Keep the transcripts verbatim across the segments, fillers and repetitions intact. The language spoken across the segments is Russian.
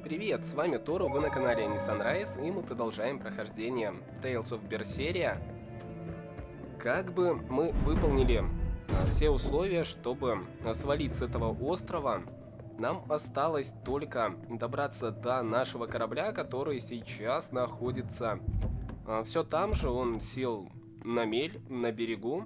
Привет, с вами Тору, вы на канале Sunrise, и мы продолжаем прохождение Tales of Berseria. Как бы мы выполнили все условия, чтобы свалить с этого острова, нам осталось только добраться до нашего корабля, который сейчас находится все там же. Он сел на мель, на берегу.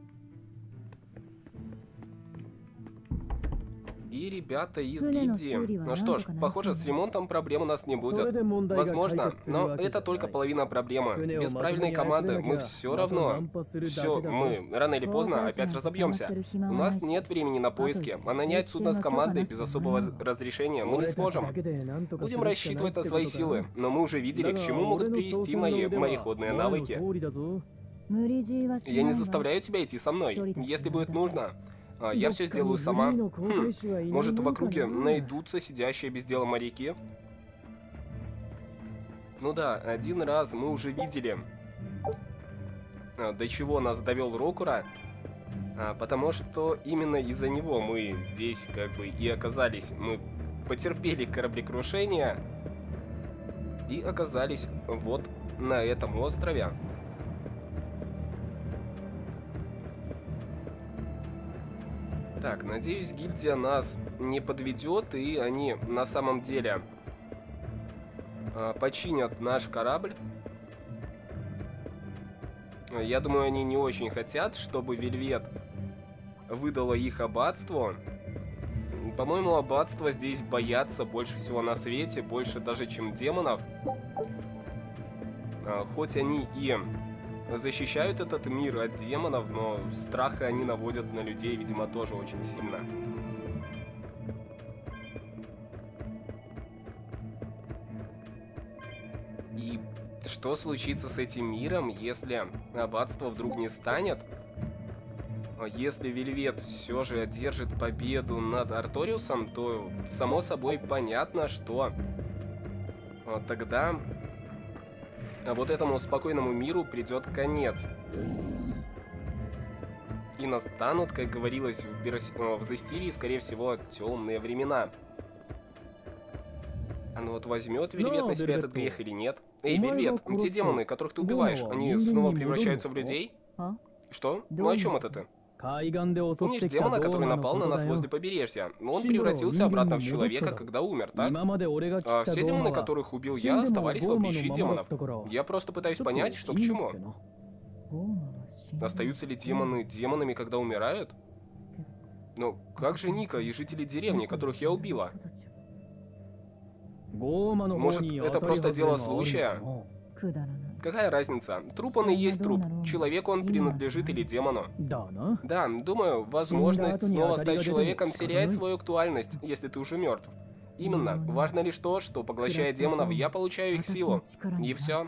И ребята из гильдии. Ну что ж, похоже, с ремонтом проблем у нас не будет. Возможно, но это только половина проблемы. Без правильной команды мы все равно, все, мы рано или поздно опять разобьемся. У нас нет времени на поиски, а нанять судно с командой без особого разрешения мы не сможем. Будем рассчитывать на свои силы, но мы уже видели, к чему могут привести мои мореходные навыки. Я не заставляю тебя идти со мной, если будет нужно. А, я все сделаю сама. Хм, может, в округе найдутся сидящие без дела моряки? Ну да, один раз мы уже видели, а, до чего нас довел Рокура, а, потому что именно из-за него мы здесь как бы и оказались. Мы потерпели кораблекрушение и оказались вот на этом острове. Так, надеюсь, гильдия нас не подведет, и они на самом деле э, починят наш корабль. Я думаю, они не очень хотят, чтобы Вельвет выдала их аббатству. По-моему, аббатство здесь боятся больше всего на свете, больше даже, чем демонов. Э, хоть они и защищают этот мир от демонов, но страха они наводят на людей, видимо, тоже очень сильно. И что случится с этим миром, если аббатство вдруг не станет? Если Вельвет все же одержит победу над Арториусом, то само собой понятно, что тогда а вот этому спокойному миру придет конец. И настанут, как говорилось в, Берс... в Зестирии, скорее всего, темные времена. А ну вот возьмет Вельвет на себя этот грех или нет? Эй, Вельвет, те демоны, которых ты убиваешь, они снова превращаются в людей? Что? Ну о чем это ты? Помнишь демона, который напал на нас возле побережья? Он превратился обратно в человека, когда умер, так? А все демоны, которых убил я, оставались в обличии демонов. Я просто пытаюсь понять, что к чему. Остаются ли демоны демонами, когда умирают? Но как же Ника и жители деревни, которых я убила? Может, это просто дело случая? Какая разница? Труп он и есть труп. Человеку он принадлежит или демону. Да, думаю, возможность снова стать человеком теряет свою актуальность, если ты уже мертв. Именно. Важно лишь то, что, поглощая демонов, я получаю их силу. И все.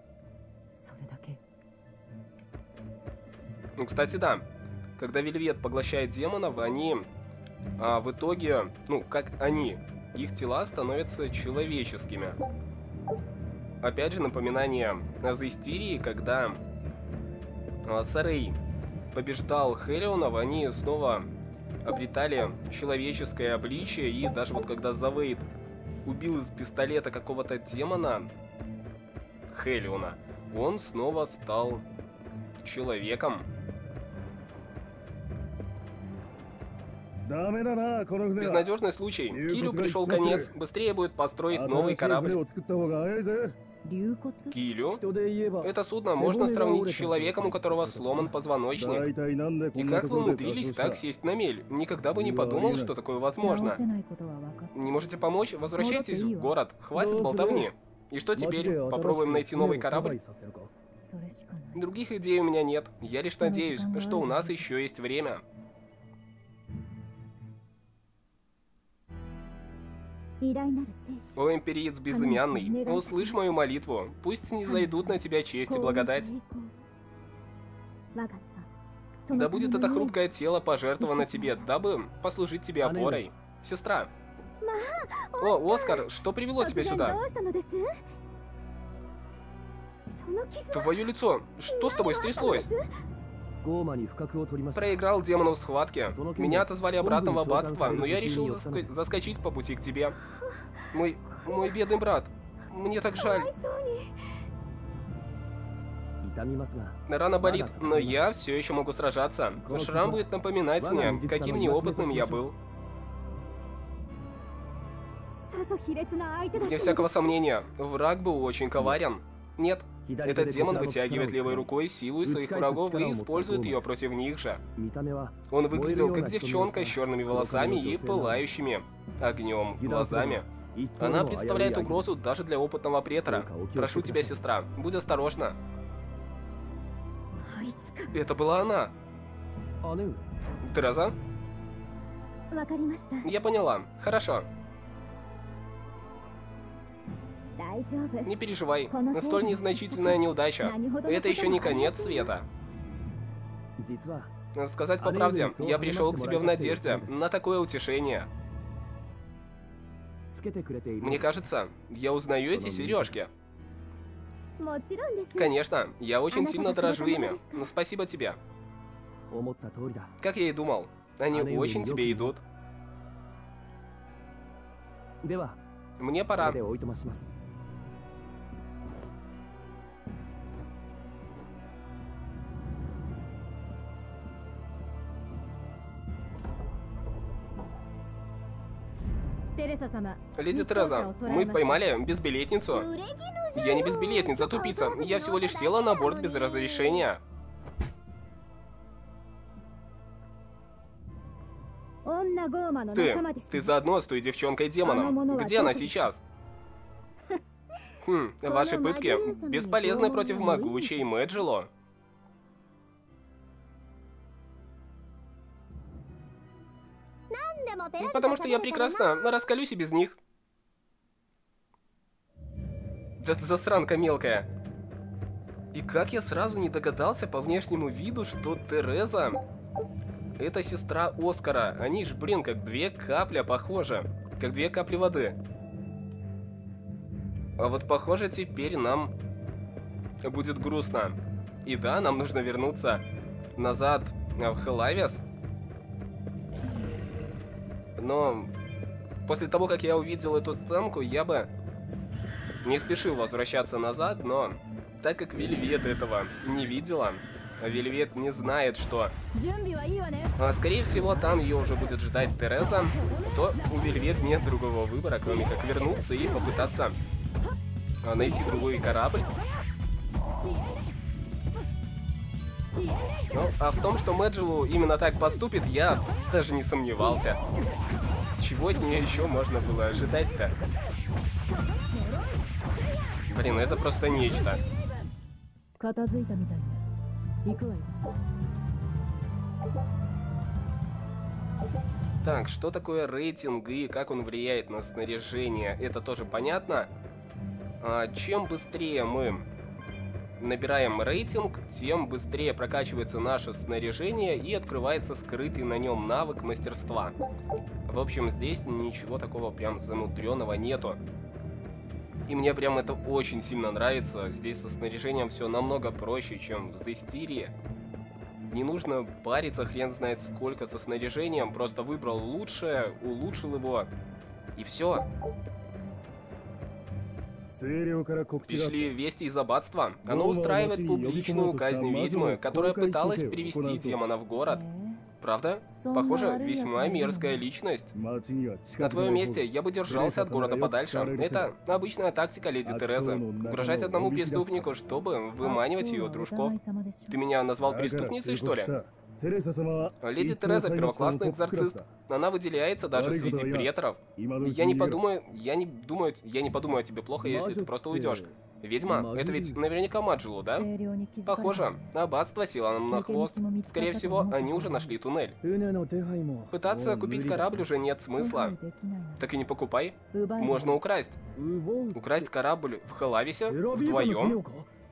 Ну, кстати, да. Когда Вельвет поглощает демонов, они а, в итоге, ну, как они, их тела становятся человеческими. Опять же, напоминание о Зестирии, когда а, Сарей побеждал Хелионов, они снова обретали человеческое обличие, и даже вот когда Завейд убил из пистолета какого-то демона Хелиона, он снова стал человеком. Безнадежный случай. Килю пришел конец. Быстрее будет построить новый корабль. Килю? Это судно можно сравнить с человеком, у которого сломан позвоночник. И как вы умудрились так сесть на мель? Никогда бы не подумал, что такое возможно. Не можете помочь? Возвращайтесь в город. Хватит болтовни. И что теперь? Попробуем найти новый корабль? Других идей у меня нет. Я лишь надеюсь, что у нас еще есть время. О, империец безымянный, услышь мою молитву. Пусть не зайдут на тебя честь и благодать. Да будет это хрупкое тело пожертвовано тебе, дабы послужить тебе опорой. Сестра. О, Оскар, что привело тебя сюда? Твое лицо, что с тобой стряслось? Проиграл демону в схватке. Меня отозвали обратно в аббатство, но я решил заск... заскочить по пути к тебе. Мой... мой бедный брат. Мне так жаль. Рана болит, но я все еще могу сражаться. Шрам будет напоминать мне, каким неопытным я был. Вне всякого сомнения, враг был очень коварен. Нет, этот демон вытягивает левой рукой силу из своих врагов и использует ее против них же. Он выглядел как девчонка с черными волосами и пылающими огнем глазами. Она представляет угрозу даже для опытного претора. Прошу тебя, сестра, будь осторожна. Это была она. Тереза? Я поняла. Хорошо. Не переживай. Столь незначительная неудача. Это еще не конец света. Сказать по правде, я пришел к тебе в надежде на такое утешение. Мне кажется, я узнаю эти сережки. Конечно, я очень сильно дорожу ими. Но спасибо тебе. Как я и думал, они очень тебе идут. Мне пора. Леди Тереза, мы поймали безбилетницу. Я не безбилетница, тупица. Я всего лишь села на борт без разрешения. Ты, ты заодно с той девчонкой-демоном. Где она сейчас? Хм, ваши пытки бесполезны против могучей Мэджело. Потому что я прекрасно раскалюсь и без них. Да ты засранка мелкая. И как я сразу не догадался по внешнему виду, что Тереза — это сестра Оскара. Они ж, блин, как две капли похожи. Как две капли воды. А вот похоже, теперь нам будет грустно. И да, нам нужно вернуться назад в Хелавис. Но после того, как я увидел эту сценку, я бы не спешил возвращаться назад, но так как Вельвет этого не видела, а Вельвет не знает, что, а, скорее всего, там ее уже будет ждать Тереза, то у Вельвет нет другого выбора, кроме как вернуться и попытаться а, найти другой корабль. Ну, а в том, что Мэджелу именно так поступит, я даже не сомневался. Чего от нее еще можно было ожидать-то? Блин, это просто нечто. Так, что такое рейтинг и как он влияет на снаряжение? Это тоже понятно. А, чем быстрее мы набираем рейтинг, тем быстрее прокачивается наше снаряжение и открывается скрытый на нем навык мастерства. В общем, здесь ничего такого прям замудренного нету. И мне прям это очень сильно нравится. Здесь со снаряжением все намного проще, чем в Зестирии. Не нужно париться хрен знает сколько со снаряжением. Просто выбрал лучшее, улучшил его. И все. Пришли вести из аббатства. Оно устраивает публичную казнь ведьмы, которая пыталась привести демона в город. Правда? Похоже, весьма мерзкая личность. На твоем месте я бы держался от города подальше. Это обычная тактика леди Терезы. Угрожать одному преступнику, чтобы выманивать ее дружков. Ты меня назвал преступницей, что ли? Леди Тереза первоклассный экзорцист. Она выделяется даже среди преторов. Я не подумаю, я не думаю, я не подумаю о тебе плохо, если ты просто уйдешь. Ведьма, это ведь наверняка Маджелу, да? Похоже, аббатство село нам на хвост. Скорее всего, они уже нашли туннель. Пытаться купить корабль уже нет смысла. Так и не покупай. Можно украсть. Украсть корабль в Хелависе вдвоем.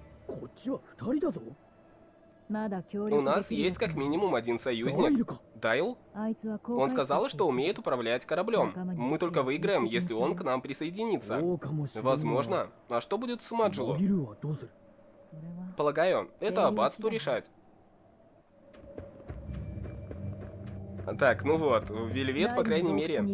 У нас есть как минимум один союзник. Дайл? Он сказал, что умеет управлять кораблем. Мы только выиграем, если он к нам присоединится. Возможно. А что будет с Маджелу? Полагаю, это аббатству решать. Так, ну вот, Вельвет, по крайней мере... А,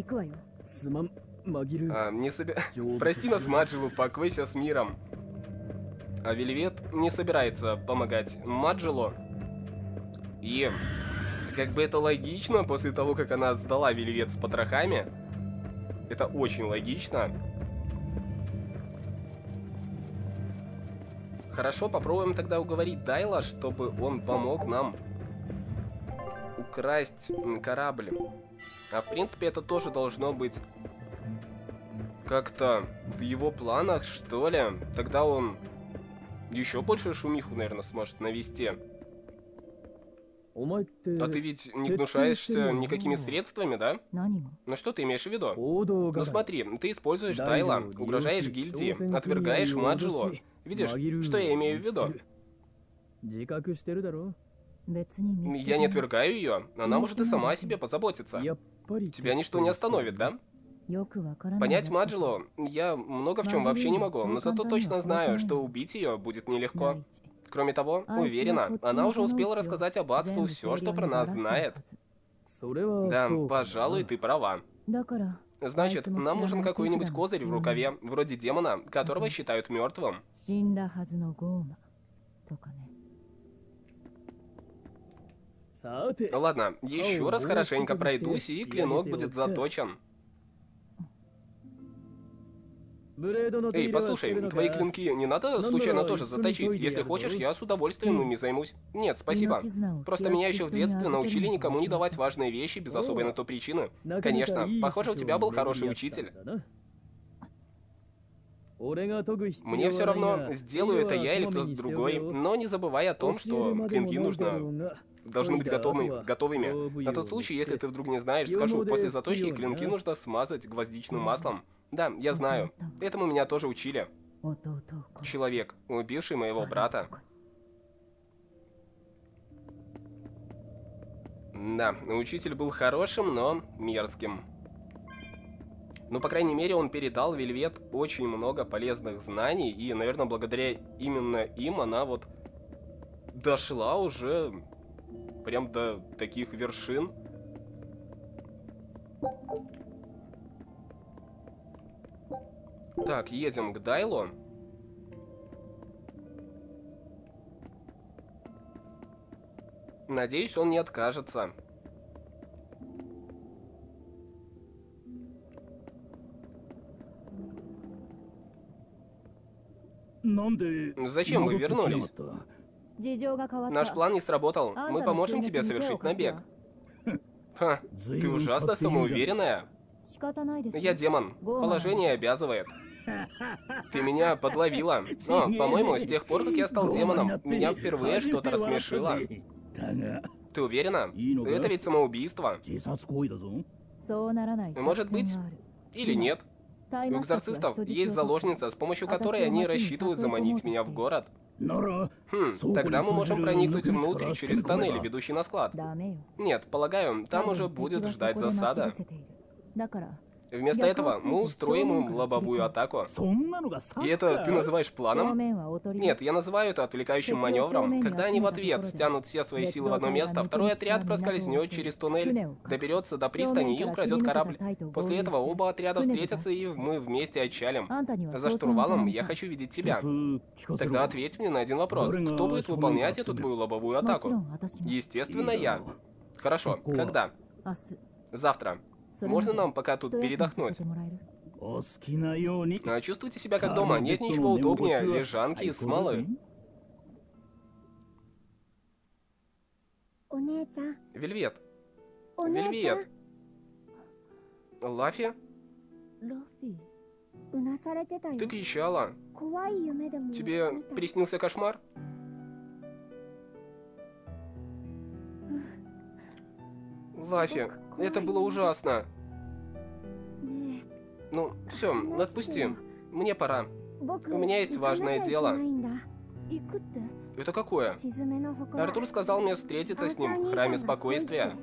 не соби... Прости нас, Маджилу, покойся с миром. А Вельвет не собирается помогать Маджилу. И... Как бы это логично, после того, как она сдала Вельвет с потрохами. Это очень логично. Хорошо, попробуем тогда уговорить Дайла, чтобы он помог нам украсть корабль. А в принципе это тоже должно быть как-то в его планах, что ли. Тогда он еще больше шумиху, наверное, сможет навести. А ты ведь не гнушаешься никакими средствами, да? Ну что ты имеешь в виду? Ну смотри, ты используешь Дайла, угрожаешь гильдии, отвергаешь Маджилу. Видишь, что я имею в виду? Я не отвергаю ее, она может и сама о себе позаботиться. Тебя ничто не остановит, да? Понять Маджилу я много в чем вообще не могу, но зато точно знаю, что убить ее будет нелегко. Кроме того, уверена, она уже успела рассказать аббатству все, что про нас знает. Да, пожалуй, ты права. Значит, нам нужен какой-нибудь козырь в рукаве, вроде демона, которого считают мертвым. Ладно, еще раз хорошенько пройдусь, и клинок будет заточен. Эй, послушай, твои клинки не надо случайно тоже заточить? Если хочешь, я с удовольствием ими займусь. Нет, спасибо. Просто меня еще в детстве научили никому не давать важные вещи без особой на то причины. Конечно, похоже, у тебя был хороший учитель. Мне все равно, сделаю это я или кто-то другой, но не забывай о том, что клинки нужно... должны быть готовыми, готовыми. На тот случай, если ты вдруг не знаешь, скажу, после заточки клинки нужно смазать гвоздичным маслом. Да, я знаю. Этому меня тоже учили. Человек, убивший моего брата. Да, учитель был хорошим, но мерзким. Ну, по крайней мере, он передал Вельвет очень много полезных знаний, и, наверное, благодаря именно им она вот дошла уже прям до таких вершин. Так, едем к Дайлу. Надеюсь, он не откажется. Зачем вы вернулись? Наш план не сработал. Мы поможем тебе совершить набег. Ха, ты ужасно самоуверенная. Я демон. Положение обязывает. Ты меня подловила. Но, по-моему, с тех пор, как я стал демоном, меня впервые что-то рассмешило. Ты уверена? Это ведь самоубийство. Может быть, или нет. У экзорцистов есть заложница, с помощью которой они рассчитывают заманить меня в город. Хм, тогда мы можем проникнуть внутрь через тоннель, ведущий на склад. Нет, полагаю, там уже будет ждать засада. Вместо этого мы устроим им лобовую атаку. И это ты называешь планом? Нет, я называю это отвлекающим маневром. Когда они в ответ стянут все свои силы в одно место, второй отряд проскользнет через туннель, доберется до пристани и украдет корабль. После этого оба отряда встретятся, и мы вместе отчалим. За штурвалом я хочу видеть тебя. Тогда ответь мне на один вопрос. Кто будет выполнять эту твою лобовую атаку? Естественно, я. Хорошо, когда? Завтра. Можно нам пока тут передохнуть? А чувствуйте себя как дома, нет ничего удобнее лежанки из смолы. Вельвет. Вельвет. Лафи? Ты кричала. Тебе приснился кошмар? Лафи, это было ужасно. Ну, все, отпусти. Мне пора. У меня есть важное дело. Это какое? Артур сказал мне встретиться с ним в храме спокойствия.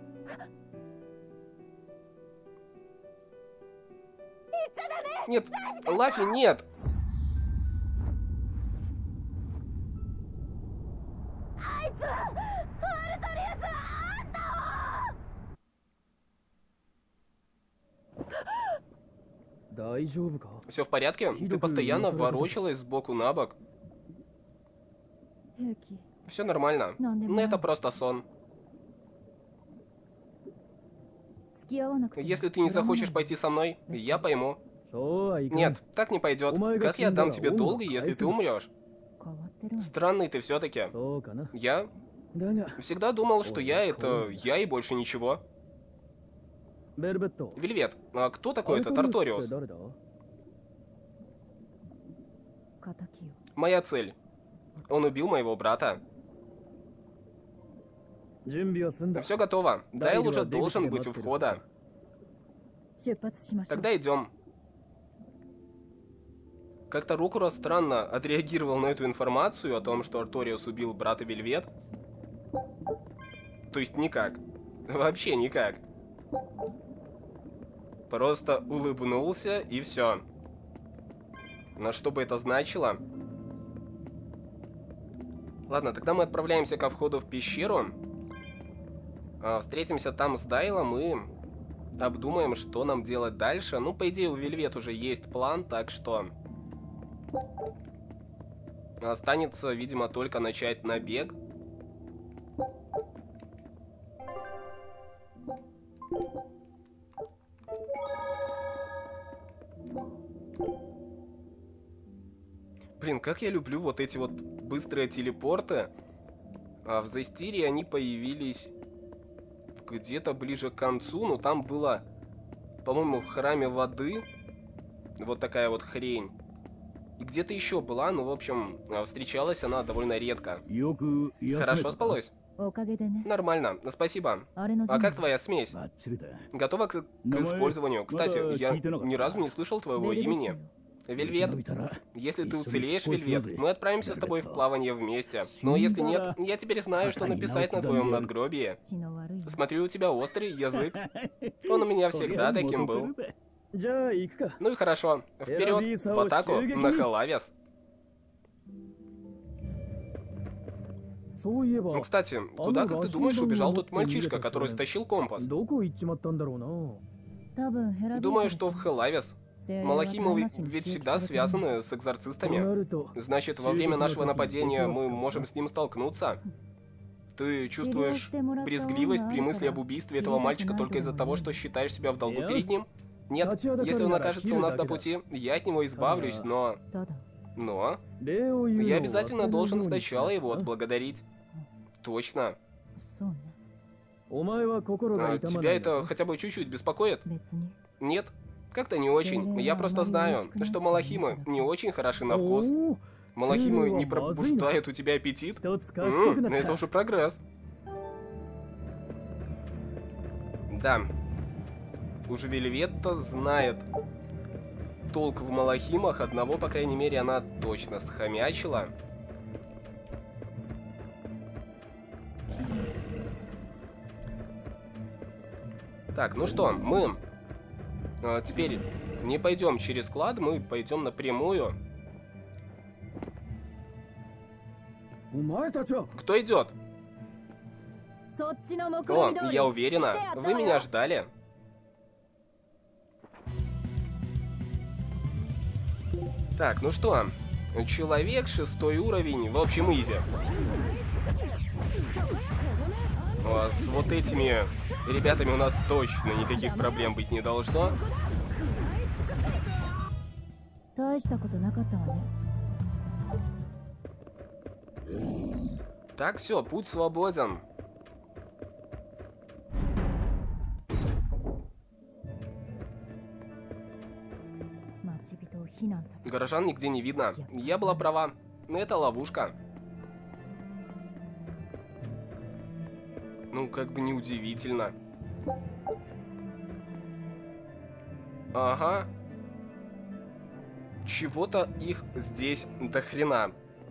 Нет, Лафи, нет! Все в порядке? Ты постоянно ворочалась сбоку на бок. Все нормально. Но это просто сон. Если ты не захочешь пойти со мной, я пойму. Нет, так не пойдет. Как я дам тебе долг, если ты умрешь? Странный ты все-таки. Я всегда думал, что я это я и больше ничего. Вельвет, а кто такой этот Арториус? Моя цель. Он убил моего брата. Все готово. Дайл уже должен быть у входа. Тогда идем. Как-то Рокура странно отреагировал на эту информацию о том, что Арториус убил брата Вельвет. То есть никак. Вообще никак. Просто улыбнулся и все. Но что бы это значило? Ладно, тогда мы отправляемся ко входу в пещеру. А, встретимся там с Дайлом и обдумаем, что нам делать дальше. Ну, по идее, у Вельвет уже есть план, так что останется, видимо, только начать набег. Блин, как я люблю вот эти вот быстрые телепорты. А в Зестирии они появились где-то ближе к концу, но там было, по-моему, в храме воды вот такая вот хрень. И где-то еще была, но, в общем, встречалась она довольно редко. Хорошо спалось? Нормально, спасибо. А как твоя смесь? Готова к, к использованию. Кстати, я ни разу не слышал твоего имени. Вельвет, если ты уцелеешь, Вельвет, мы отправимся с тобой в плавание вместе. Но если нет, я теперь знаю, что написать на твоем надгробии. Смотрю, у тебя острый язык. Он у меня всегда таким был. Ну и хорошо. Вперед, в атаку, на Халавис. Ну, кстати, туда, как ты думаешь, убежал тот мальчишка, который стащил компас? Думаю, что в Халавис. Малахимы ведь всегда связаны с экзорцистами. Значит, во время нашего нападения мы можем с ним столкнуться. Ты чувствуешь брезгливость при мысли об убийстве этого мальчика только из-за того, что считаешь себя в долгу перед ним? Нет, если он окажется у нас на пути, я от него избавлюсь, но... Но... Я обязательно должен сначала его отблагодарить. Точно. А тебя это хотя бы чуть-чуть беспокоит? Нет? Как-то не очень. Я просто знаю, что малахимы не очень хороши на вкус. Малахимы не пробуждают у тебя аппетит? М-м, это уже прогресс. Да. Уже Вельветта знает толк в малахимах. Одного, по крайней мере, она точно схомячила. Так, ну что, мы... А, теперь не пойдем через клад, мы пойдем напрямую. Кто идет? О, я уверена, вы меня ждали. Так, ну что, человек, шестой уровень, в общем, изи. О, с вот этими ребятами у нас точно никаких проблем быть не должно. Так, все, путь свободен. Горожан нигде не видно. Я была права. Это ловушка. Ну, как бы неудивительно. Ага. Чего-то их здесь до хрена.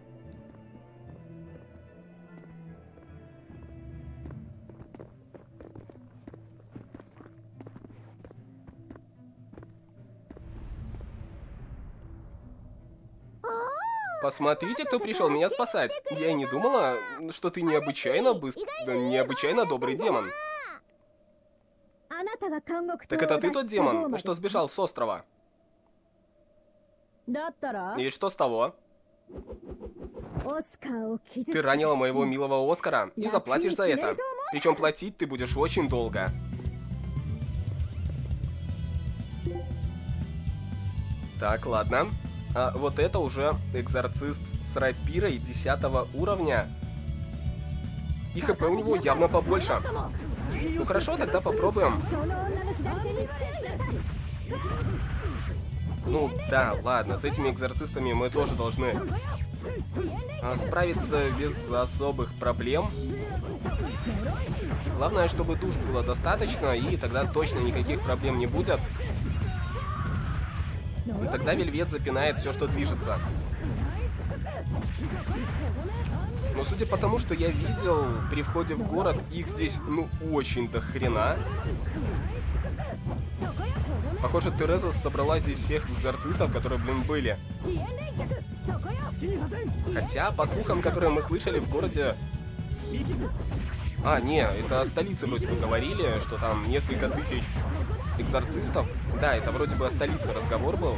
Посмотрите, кто пришел меня спасать. Я и не думала, что ты необычайно быстр... необычайно добрый демон. Так это ты тот демон, что сбежал с острова? И что с того? Ты ранила моего милого Оскара и заплатишь за это. Причем платить ты будешь очень долго. Так, ладно. А вот это уже экзорцист с рапирой десятого уровня. И хп у него явно побольше. Ну хорошо, тогда попробуем. Ну да, ладно, с этими экзорцистами мы тоже должны а, справиться без особых проблем. Главное, чтобы душ было достаточно, и тогда точно никаких проблем не будет. И тогда Вельвет запинает все, что движется. Но судя по тому, что я видел при входе в город, их здесь, ну, очень до хрена. Похоже, Тереза собрала здесь всех экзорцистов, которые, блин, были. Хотя, по слухам, которые мы слышали в городе... А, не, это о столице вроде бы говорили, что там несколько тысяч экзорцистов. Да, это вроде бы о столице разговор был.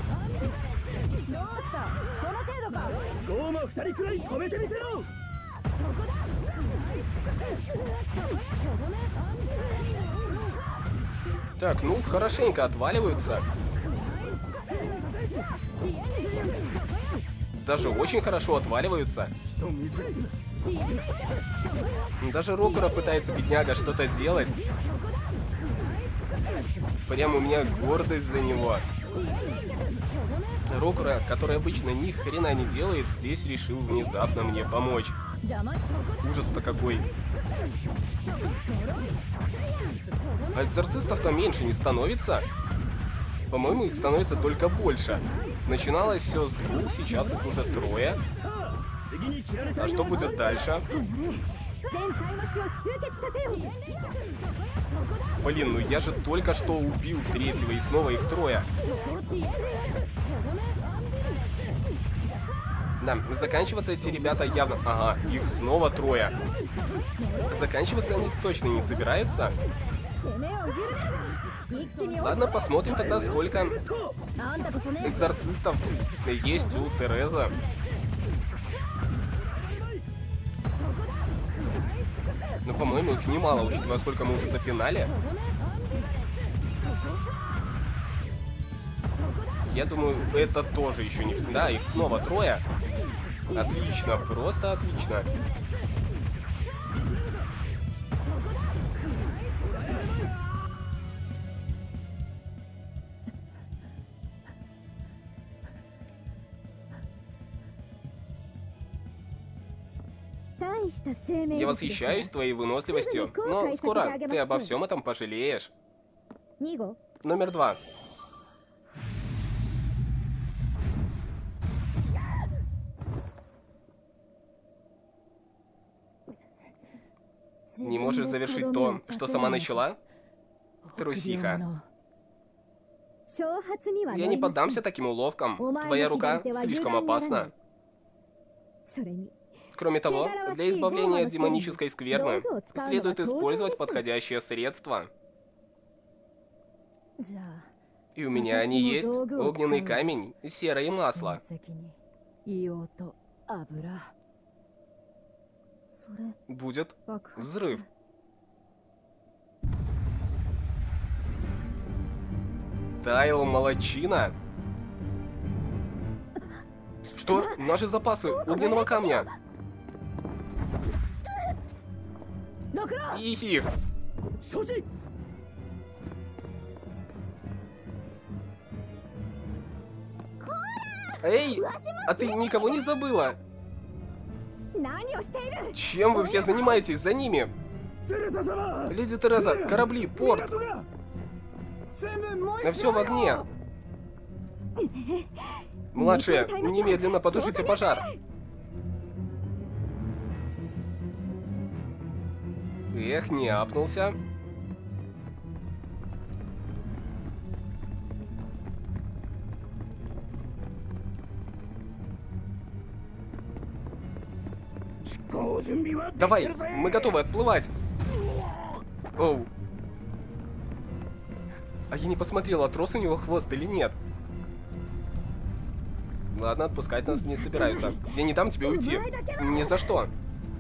Так, ну, хорошенько отваливаются. Даже очень хорошо отваливаются. Даже Рокура пытается, бедняга, что-то делать. Прям у меня гордость за него. Рокура, который обычно ни хрена не делает, здесь решил внезапно мне помочь. Ужас-то какой. А экзорцистов-то меньше не становится. По-моему, их становится только больше. Начиналось все с двух, сейчас их уже трое. А что будет дальше? Блин, ну я же только что убил третьего, и снова их трое. Да, заканчиваться эти ребята явно... Ага, их снова трое. Заканчиваться они точно не собираются. Ладно, посмотрим тогда, сколько экзорцистов есть у Терезы. Ну, по-моему, их немало, учитывая, сколько мы уже запинали. Я думаю, это тоже еще не... Да, их снова трое. Отлично, просто отлично. Я восхищаюсь твоей выносливостью, но скоро ты обо всем этом пожалеешь. Номер два. Не можешь завершить то, что сама начала? Трусиха. Я не поддамся таким уловкам. Твоя рука слишком опасна. Кроме того, для избавления от демонической скверны следует использовать подходящее средство. И у меня они есть. Огненный камень, серое масло. Будет взрыв. Тайл молодчина. Что? Наши запасы огненного камня. Их. Эй, а ты никого не забыла? Чем вы все занимаетесь за ними? Леди Тереза, корабли, порт. На все в огне. Младшие, немедленно потушите пожар. Эх, не апнулся. Давай, мы готовы отплывать. Оу. А я не посмотрел, отрос у него хвост или нет. Ладно, отпускать нас не собираются. Я не дам тебе уйти. Ни за что.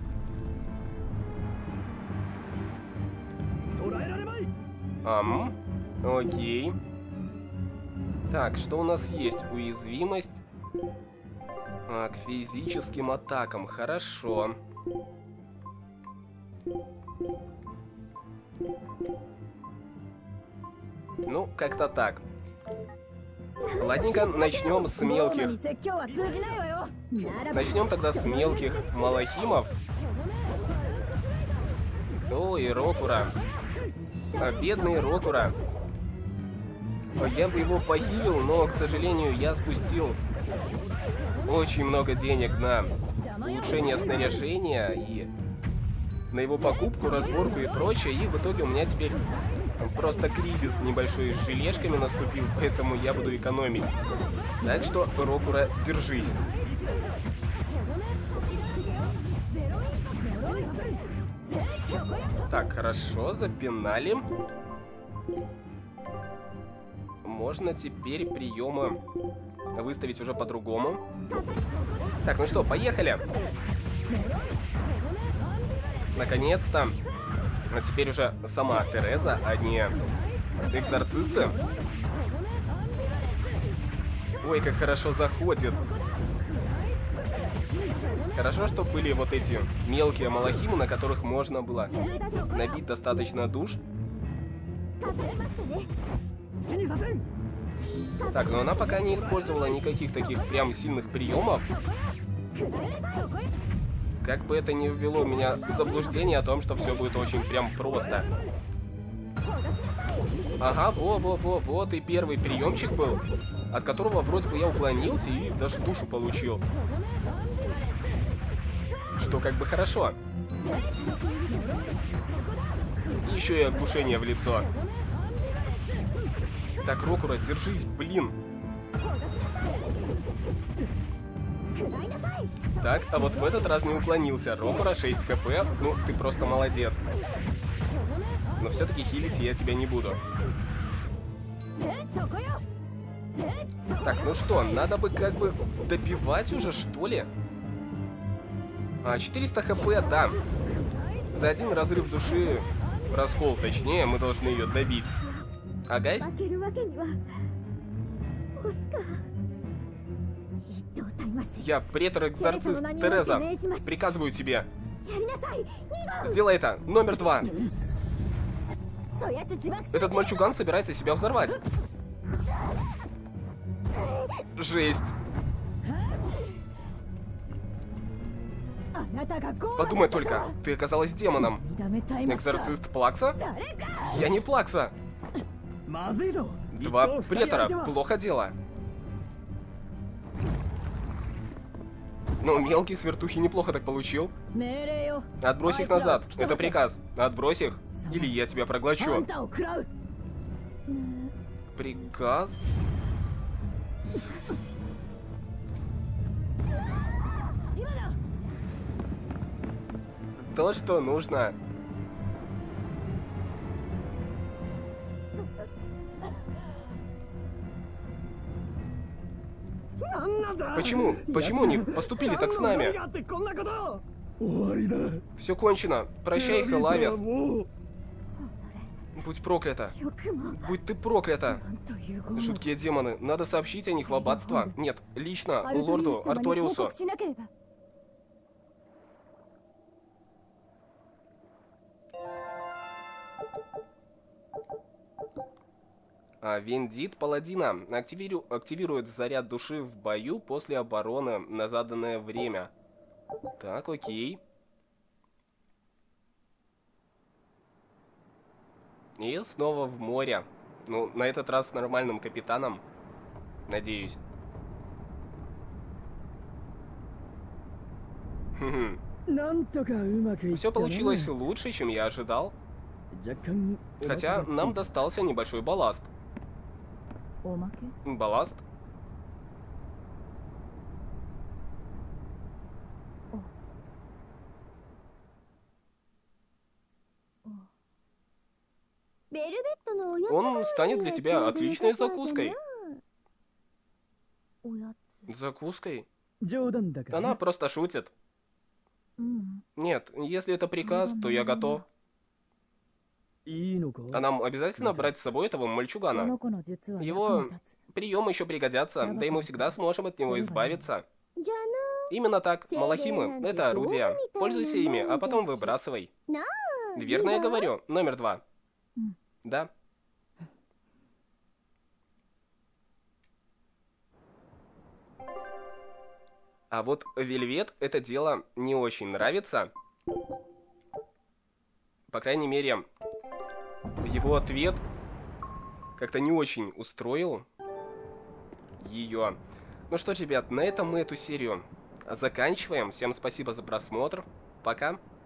Ам, окей. Так, что у нас есть? Уязвимость а, к физическим атакам. Хорошо. Ну, как-то так. Ладненько, начнем с мелких. Начнем тогда с мелких малахимов. Ой, Рокура. А, бедный Рокура. Я бы его похилил, но, к сожалению, я спустил очень много денег на улучшение снаряжения и на его покупку, разборку и прочее. И в итоге у меня теперь просто кризис небольшой с желешками наступил, поэтому я буду экономить. Так что, Рокура, держись. Так, хорошо, запинали. Можно теперь приемы выставить уже по-другому. Так, ну что, поехали. Наконец-то. А теперь уже сама Тереза, а не экзорцисты. Ой, как хорошо заходит. Хорошо, что были вот эти мелкие малахимы, на которых можно было набить достаточно душ. Так, но она пока не использовала никаких таких прям сильных приемов. Как бы это ни ввело меня в заблуждение о том, что все будет очень прям просто. Ага, во-во-во, вот и первый приемчик был, от которого вроде бы я уклонился и даже душу получил. Что как бы хорошо. И еще и оглушение в лицо. Так, Рокура, держись, блин. Так, а вот в этот раз не уклонился. Рокура, шесть хп. Ну, ты просто молодец. Но все-таки хилить я тебя не буду. Так, ну что, надо бы как бы добивать уже, что ли? А, четыреста хп, да. За один разрыв души, раскол точнее, мы должны ее добить. Агась? Я претор-экзорцист Тереза. Приказываю тебе. Сделай это. Номер два. Этот мальчуган собирается себя взорвать. Жесть. Подумай только, ты оказалась демоном. Экзорцист Плакса? Я не Плакса. Два претора. Плохо дело. Ну, мелкий с вертухи неплохо так получил. Отбрось их назад. Это приказ. Отбрось их, или я тебя проглочу. Приказ? То, что нужно. Почему? Почему они поступили так с нами? Все кончено. Прощай, Хелавис. Будь проклята. Будь ты проклята. Жуткие демоны. Надо сообщить о них в аббатство. Нет, лично лорду Арториусу. А, Вендит Паладина активиру... активирует заряд души в бою после обороны на заданное время. Так, окей. И снова в море. Ну, на этот раз с нормальным капитаном. Надеюсь. Все получилось лучше, чем я ожидал. Хотя нам достался небольшой балласт. Балласт? Он станет для тебя отличной закуской. Закуской? 冗談だから Она な。 просто шутит. うん Нет, если это приказ, то я готов. いいのか А нам обязательно брать с собой этого こ мальчугана? の子の術は役 Его に立つ приемы еще пригодятся, да и мы всегда сможем от него избавиться. じゃあ Именно так, малахимы — это орудия. Пользуйся ими, а потом выбрасывай. な Верно я говорю? Номер два. М. Да. А вот Вельвет это дело не очень нравится. По крайней мере, его ответ как-то не очень устроил ее. Ну что ж, ребят, на этом мы эту серию заканчиваем. Всем спасибо за просмотр. Пока.